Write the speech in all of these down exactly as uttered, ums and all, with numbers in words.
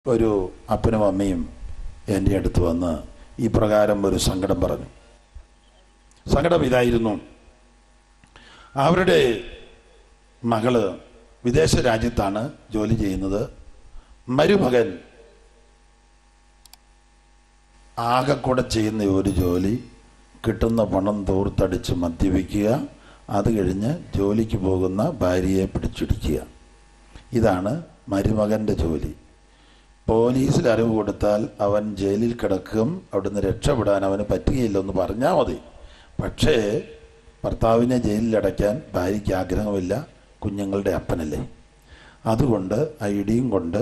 ഒരു അപ്പനും അമ്മയും എൻ്റെ അടുത്ത് വന്ന് ഈ പ്രകാരം ഒരു സങ്കടം പറഞ്ഞു. സങ്കടം ഇതായിരുന്നു, അവരുടെ മകള് വിദേശ രാജ്യത്താണ് ജോലി ചെയ്യുന്നത്. മരുമകൻ ആകെക്കൂടെ ചെയ്യുന്ന ഒരു ജോലി, കിട്ടുന്ന പണം തോർത്തടിച്ച് മദ്യപിക്കുക, അത് കഴിഞ്ഞ് ജോലിക്ക് പോകുന്ന ഭാര്യയെ പിടിച്ചിടിക്കുക. ഇതാണ് മരുമകൻ്റെ ജോലി. പോലീസിൽ അറിവ് കൊടുത്താൽ അവൻ ജയിലിൽ കിടക്കും, അവിടുന്ന് രക്ഷപ്പെടാൻ അവന് പറ്റുകയില്ലെന്ന് പറഞ്ഞാൽ മതി. പക്ഷേ ഭർത്താവിനെ ജയിലിലടയ്ക്കാൻ ഭാര്യയ്ക്ക് ആഗ്രഹമില്ല, കുഞ്ഞുങ്ങളുടെ അപ്പനല്ലേ. അതുകൊണ്ട് ആ ഇടിയും കൊണ്ട്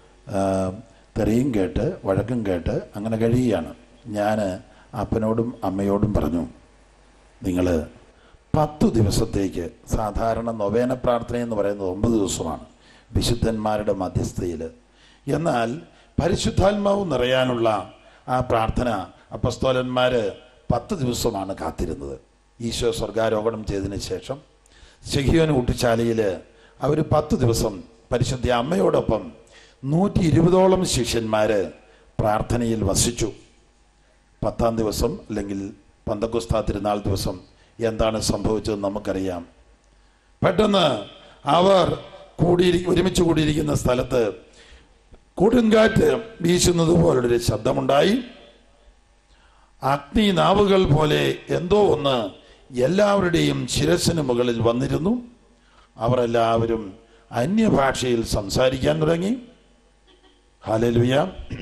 തെറിയും കേട്ട് വഴക്കും കേട്ട് അങ്ങനെ കഴിയുകയാണ്. ഞാൻ അപ്പനോടും അമ്മയോടും പറഞ്ഞു, നിങ്ങൾ പത്തു ദിവസത്തേക്ക്, സാധാരണ നൊവേന പ്രാർത്ഥന എന്ന് പറയുന്നത് ഒമ്പത് ദിവസമാണ് വിശുദ്ധന്മാരുടെ മധ്യസ്ഥയിൽ, എന്നാൽ പരിശുദ്ധാത്മാവ് നിറയാനുള്ള ആ പ്രാർത്ഥന അപ്പസ്തോലന്മാർ പത്ത് ദിവസമാണ് കാത്തിരുന്നത്. ഈശോ സ്വർഗാരോഹണം ചെയ്തതിന് ശേഷം ശെഖിയോൻ ഊട്ടുശാലയിൽ അവർ പത്ത് ദിവസം പരിശുദ്ധ അമ്മയോടൊപ്പം നൂറ്റി ഇരുപതോളം ശിഷ്യന്മാർ പ്രാർത്ഥനയിൽ വസിച്ചു. പത്താം ദിവസം അല്ലെങ്കിൽ പന്തക്കോസ്താ തിരുനാൾ ദിവസം എന്താണ് സംഭവിച്ചതെന്ന് നമുക്കറിയാം. പെട്ടെന്ന് അവർ കൂടിയിരി ഒരുമിച്ച് കൂടിയിരിക്കുന്ന സ്ഥലത്ത് കൊടുങ്കാറ്റ് വീശുന്നത് പോലൊരു ശബ്ദമുണ്ടായി. അഗ്നി നാവുകൾ പോലെ എന്തോ ഒന്ന് എല്ലാവരുടെയും ശിരസിന് മുകളിൽ വന്നിരുന്നു. അവർ എല്ലാവരും അന്യഭാഷയിൽ സംസാരിക്കാൻ തുടങ്ങി. ഹല്ലേലൂയ.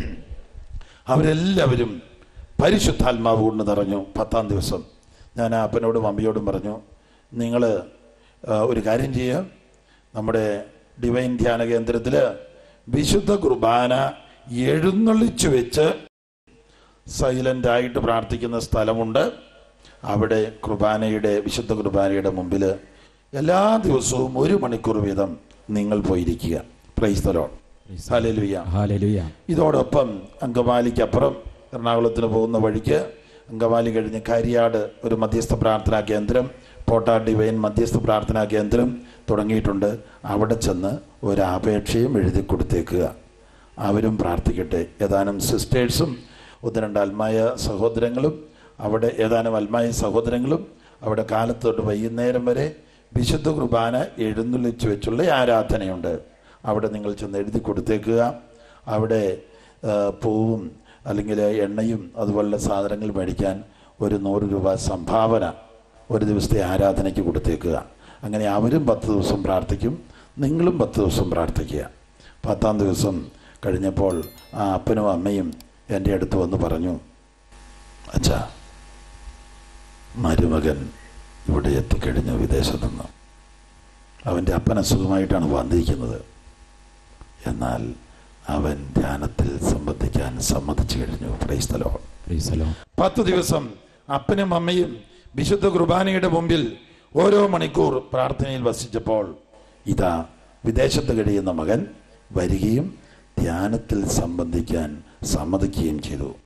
അവരെല്ലാവരും പരിശുദ്ധാത്മാവ് കൊണ്ട് നിറഞ്ഞു. പത്താം ദിവസം ഞാൻ അപ്പനോടും അമ്മയോടും പറഞ്ഞു, നിങ്ങൾ ഒരു കാര്യം ചെയ്യുക, നമ്മുടെ ഡിവൈൻ ധ്യാന കേന്ദ്രത്തിൽ വിശുദ്ധ കുർബാന എഴുന്നള്ളിച്ചു വെച്ച് സൈലൻ്റായിട്ട് പ്രാർത്ഥിക്കുന്ന സ്ഥലമുണ്ട്. അവിടെ കുർബാനയുടെ വിശുദ്ധ കുർബാനയുടെ മുമ്പിൽ എല്ലാ ദിവസവും ഒരു മണിക്കൂർ വീതം നിങ്ങൾ പോയിരിക്കുക. Praise the Lord. Hallelujah. Hallelujah. ഇതോടൊപ്പം അങ്കമാലിക്കപ്പുറം എറണാകുളത്തിന് പോകുന്ന വഴിക്ക് അങ്കമാലി കഴിഞ്ഞ് കരിയാട് ഒരു മധ്യസ്ഥ പ്രാർത്ഥനാ കേന്ദ്രം, പോട്ട ഡിവൈൻ മധ്യസ്ഥ പ്രാർത്ഥനാ കേന്ദ്രം തുടങ്ങിയിട്ടുണ്ട്. അവിടെ ചെന്ന് ഒരപേക്ഷയും എഴുതി കൊടുത്തേക്കുക, അവരും പ്രാർത്ഥിക്കട്ടെ. ഏതാനും സിസ്റ്റേഴ്സും ഒന്ന് രണ്ട് അൽമായ സഹോദരങ്ങളും അവിടെ ഏതാനും അൽമായ സഹോദരങ്ങളും അവിടെ കാലത്ത് തൊട്ട് വൈകുന്നേരം വരെ വിശുദ്ധ കുർബാന എഴുന്നള്ളിച്ച് വെച്ചുള്ള ആരാധനയുണ്ട്. അവിടെ നിങ്ങൾ ചെന്ന് എഴുതി കൊടുത്തേക്കുക. അവിടെ പൂവും അല്ലെങ്കിൽ എണ്ണയും അതുപോലുള്ള സാധനങ്ങൾ മേടിക്കാൻ ഒരു നൂറ് രൂപ സംഭാവന ഒരു ദിവസത്തെ ആരാധനയ്ക്ക് കൊടുത്തേക്കുക. അങ്ങനെ അവരും പത്ത് ദിവസം പ്രാർത്ഥിക്കും, നിങ്ങളും പത്ത് ദിവസം പ്രാർത്ഥിക്കുക. പത്താം ദിവസം കഴിഞ്ഞപ്പോൾ ആ അപ്പനും അമ്മയും എൻ്റെ അടുത്ത് വന്ന് പറഞ്ഞു, അച്ഛാ, മരുമകൻ ഇവിടെ എത്തിക്കഴിഞ്ഞു വിദേശത്തു നിന്ന്. അവൻ്റെ അപ്പൻ അസുഖമായിട്ടാണ് വന്നിരിക്കുന്നത്, എന്നാൽ അവൻ ധ്യാനത്തിൽ സംബന്ധിക്കാൻ സമ്മതിച്ചു കഴിഞ്ഞു. Praise the Lord. Praise the Lord. പത്ത് ദിവസം അപ്പനും അമ്മയും വിശുദ്ധ കുർബാനയുടെ മുമ്പിൽ ഓരോ മണിക്കൂർ പ്രാർത്ഥനയിൽ വസിച്ചപ്പോൾ ഇതാ വിദേശത്ത് കഴിയുന്ന മകൻ വരികയും ധ്യാനത്തിൽ സംബന്ധിക്കാൻ സമ്മതിക്കുകയും ചെയ്തു.